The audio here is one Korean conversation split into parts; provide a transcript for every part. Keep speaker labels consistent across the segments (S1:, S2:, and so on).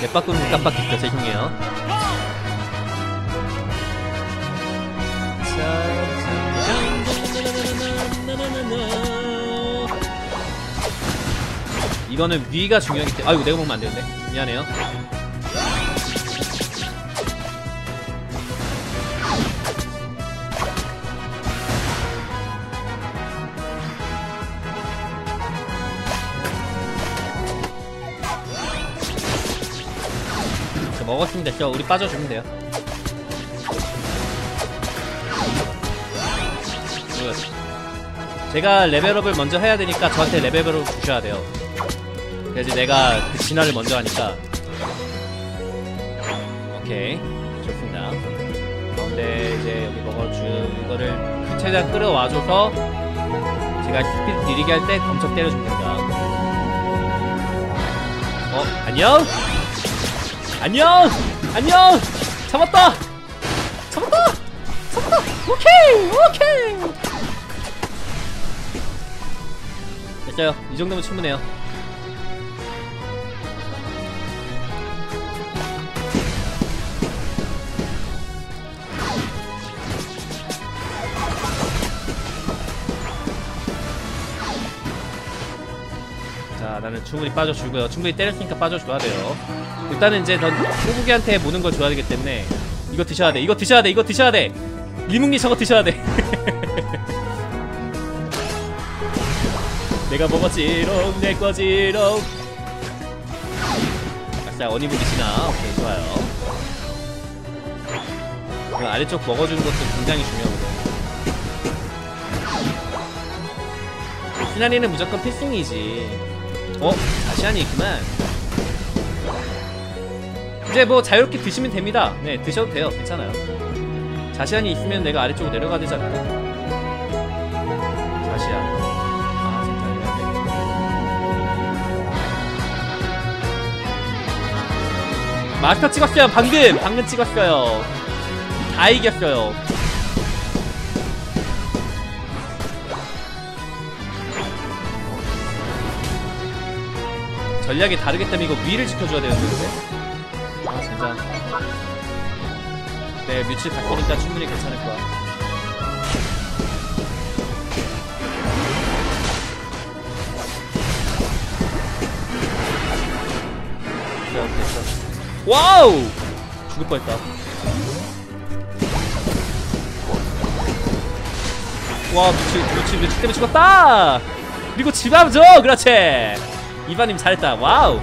S1: 내 바꾸는 깜빡했어. 죄송해요. 이거는 위가 중요하기 때문에. 아이고, 내가 먹으면 안 되는데. 미안해요. 먹었으면 됐죠. 우리 빠져주면 돼요. 제가 레벨업을 먼저 해야 되니까 저한테 레벨업을 주셔야 돼요. 그래서 내가 그 진화를 먼저 하니까. 오케이, 좋습니다. 가운데 이제 여기 먹어주 이거를 최대한 끌어와줘서 제가 스피드 느리게 할 때 검적 때려주면 됩니다. 안녕? 안녕! 안녕! 잡았다! 잡았다! 잡았다! 오케이! 오케이! 됐어요. 이 정도면 충분해요. 자, 나는 충분히 빠져주고요. 충분히 때렸으니까 빠져줘야 돼요. 일단은 이제 넌 꼬부기한테 모는 걸 줘야 되기 때문에 이거 드셔야 돼. 이거 드셔야 돼. 이거 드셔야 돼. 리묵니 저거 드셔야 돼. 내가 먹었지롱 내 거지롱. 아싸, 어니분이시나. 오케이, 좋아요. 그 아래쪽 먹어주는 것도 굉장히 중요하거든요. 시나리는 무조건 필승이지. 자시안이 있구만. 이제 뭐 자유롭게 드시면 됩니다. 네, 드셔도 돼요. 괜찮아요. 자시안이 있으면 내가 아래쪽으로 내려가야 되지 않을까? 자시안. 아, 진짜 이건데. 마스터 찍었어요. 방금 찍었어요. 다 이겼어요. 전략이 다르기 때문에 이거 위를 지켜줘야 되는데. 아, 진짜. 네, 뮤츠 바꾸니까 충분히 괜찮을 거야. 됐어. 와우! 죽을 뻔했다. 와, 뮤츠 때문에 죽었다! 그리고 집앞줘! 그렇지! 이바님 잘했다. 와우.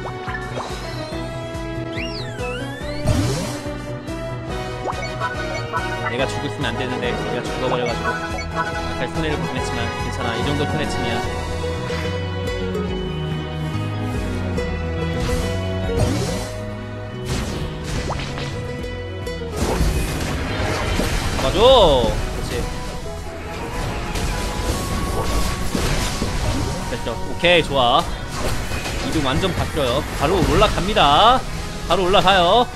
S1: 내가 죽었으면 안 되는데 내가 죽어버려가지고 약간 손해를 보긴 했지만 괜찮아. 이 정도 손해쯤이야. 잡아줘. 그렇지. 됐죠. 오케이, 좋아. 이동 완전 바뀌어요. 바로 올라갑니다. 바로 올라가요.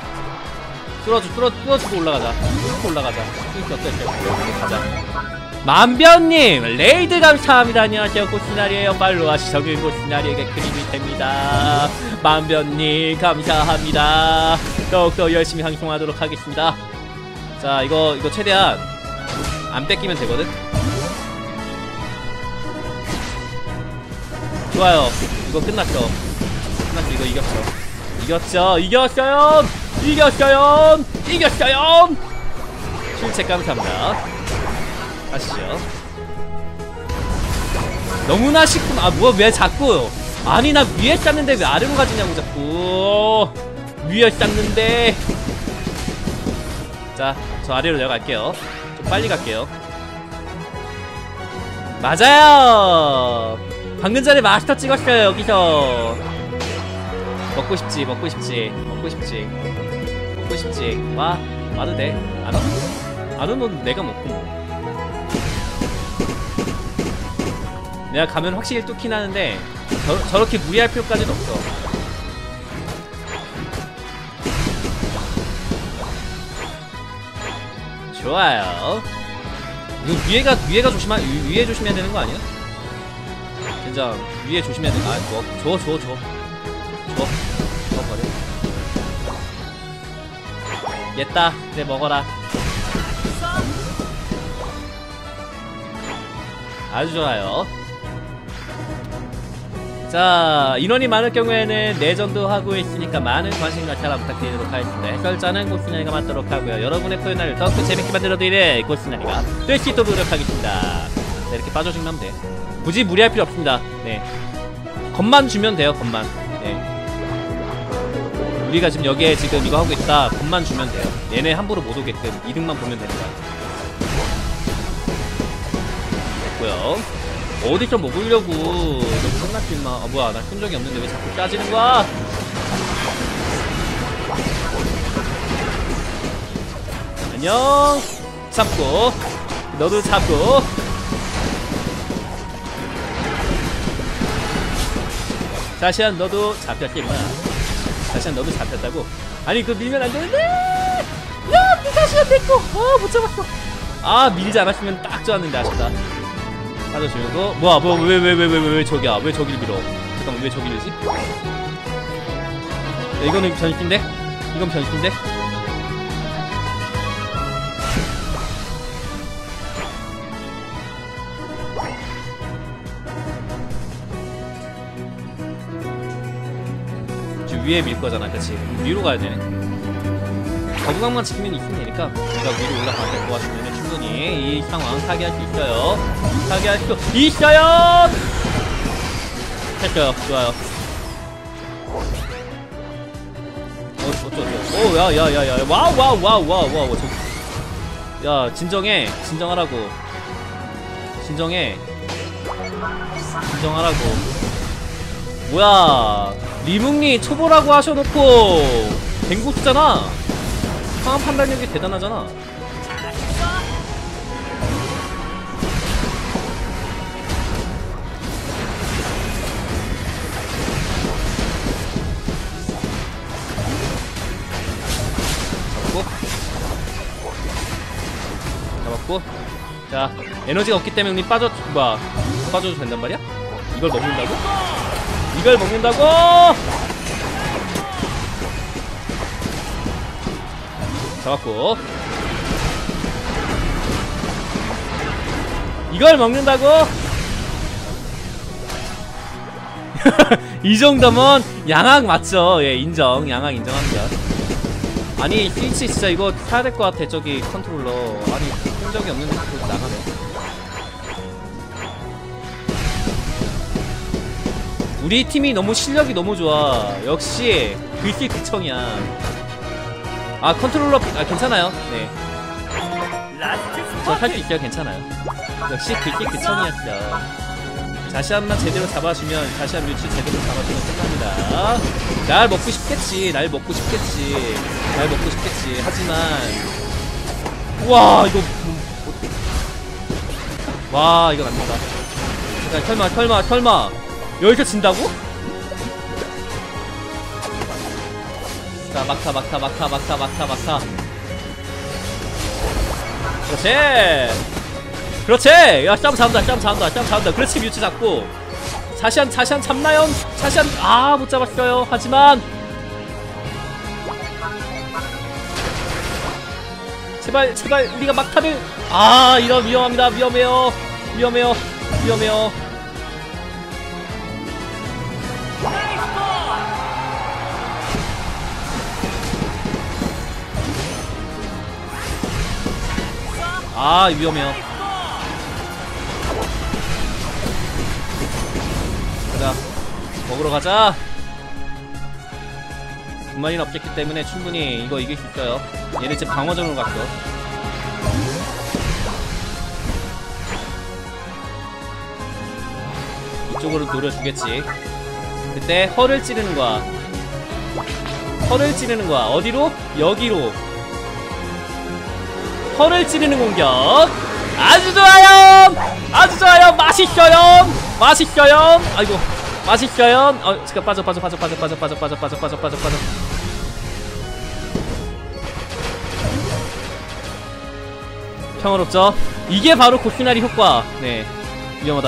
S1: 뚫어주고 올라가자. 뚫고 올라가자. 뚫고 가자. 만변님 레이드 감사합니다. 안녕하세요. 꽃시나리에요. 팔로우 하시적인 꽃시나리에게 그림이 됩니다. 만변님 감사합니다. 더욱더 열심히 방송하도록 하겠습니다. 자, 이거 최대한 안 뺏기면 되거든. 좋아요. 이거 끝났죠. 이거 이겼어요. 출첵 감사합니다. 가시죠. 너무나 쉽군. 아, 뭐야, 왜 자꾸. 아니, 나 위에 쌌는데 왜 아래로 가지냐고 자꾸. 위에 쌌는데. 자, 저 아래로 내려갈게요. 좀 빨리 갈게요. 맞아요. 방금 전에 마스터 찍었어요. 여기서 먹고 싶지. 와도 돼. 안 와? 안 오면 내가 먹고 뭐. 내가 가면 확실히 뚫긴 하는데 저렇게 무리할 필요까지는 없어. 좋아요. 이거 위에가 위에 조심해야 되는 거 아니야? 진짜 위에 조심해야 돼. 아, 줘 버려. 얘다. 이제 먹어라. 아주 좋아요. 자, 인원이 많을 경우에는 내전도 하고 있으니까 많은 관심과 사랑 부탁드리도록 하겠습니다. 해설자는 꽃시나리가 맡도록 하고요. 여러분의 코요나를 더욱더 재밌게 만들어드릴 꽃시나리가 될 수 있도록 노력하겠습니다. 네, 이렇게 빠져주면 하면 돼요. 굳이 무리할 필요 없습니다. 네, 겁만 주면 돼요. 겁만. 네, 우리가 지금 여기에 지금 이거 하고 있다. 겁만 주면 돼요. 얘네 함부로 못 오게끔 이득만 보면 됩니다. 됐고요. 어디 좀 먹으려고. 너 끝났지 임마. 아 뭐야, 나 큰 적이 없는데 왜 자꾸 짜지는 거야? 안녕. 잡고 너도 잡고. 자시안 너도 잡혔지 임마. 자시안 너도 잡혔다고? 아니 그거 밀면 안 되는데. 야 자시안 됐고. 못 잡았어. 아 밀지 않았으면 딱 좋았는데 아쉽다. 빠져주고. 뭐야 왜 저기야. 왜 저기를 밀어. 잠깐만 왜 저기를 지? 야, 이거는 변신인데? 이건 변신인데? 지금 위에 밀 거잖아. 그치? 위로 가야 되네. 거부감만 지키면 있으면 되니까 우리가 위로 올라가서 도와주면 충분히 이 상황 타개할 수 있어요. 타개할 수 있어요. 했어요. 좋아요. 오, 야야야야. 와우. 야, 진정하라고. 진정하라고. 뭐야, 리뭉니 초보라고 하셔놓고 댕고수잖아. 상황 판단력이 대단하잖아. 잡았고. 자, 에너지가 없기 때문에 우리 빠져도 된단 말이야? 이걸 먹는다고? 잡았고. 이걸 먹는다고? 이 정도면 양악 맞죠? 예, 인정. 양악 인정합니다. 아니, 스위치 진짜 이거 사야 될 것 같아. 저기 컨트롤러. 아니, 본 적이 없는데 그거 나가네. 우리 팀이 너무 실력이 너무 좋아. 역시 글씨그청이야. 아, 컨트롤러 괜찮아요. 네, 저 할 수 있어요. 괜찮아요. 역시 글씨그청이었어. 자시안만 제대로 잡아주면, 자시안 뮤츠 제대로 잡아주면 끝납니다. 날 먹고 싶겠지. 하지만 우와, 이건 안된다. 설마 여기서 진다고? 자, 막타. 그렇지. 야, 짬 잡는다. 그렇지, 뮤츠 잡고. 자시안 잡나요? 자시안, 못 잡았어요. 하지만 제발 우리가 막타를. 이런 위험합니다. 위험해요. 위험해요. 가자, 먹으러 가자. 분만이는 없겠기 때문에 충분히 이거 이길 수 있어요. 얘네 지금 방어전으로 갔어. 이쪽으로 노려주겠지. 그때 허를 찌르는 거야. 어디로? 여기로. 허를 찌르는 공격. 아주 좋아요. 맛있어요. 아이고, 맛있어요. 잠깐 빠져. 평화롭죠? 이게 바로 고시나리 효과. 네, 위험하다.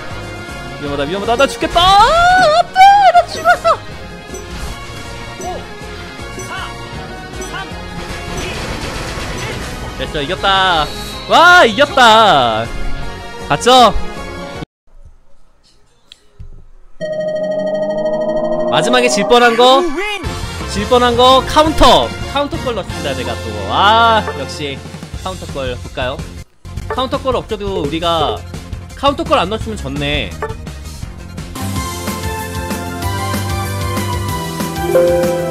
S1: 나 죽겠다. 안돼, 나 죽었어. 5, 4, 3, 2, 맞죠? 이겼다. 와, 이겼다. 봤죠? 마지막에 질 뻔한 거 카운터 골 넣습니다. 제가 또 역시 카운터 골 볼까요? 카운터 골 없어도 우리가 카운터 골 안 넣었으면 졌네.